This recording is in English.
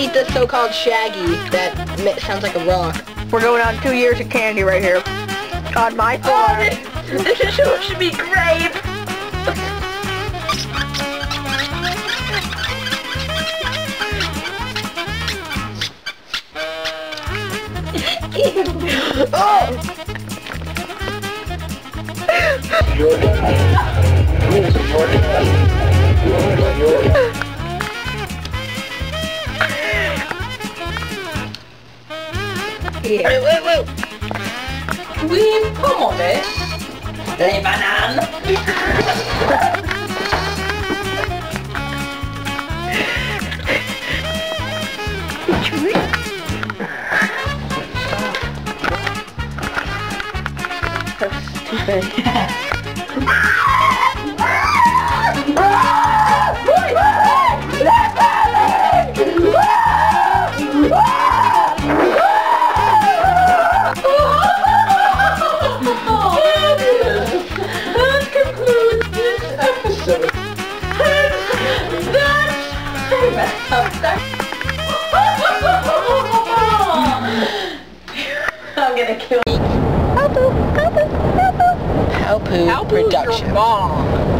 eat the so-called Shaggy that sounds like a rock. We're going on 2 years of candy right here. On my floor. This is supposed to be grape. Oh! Wait. Oui, commandez les bananes. I'm gonna kill you. Palpoo Production.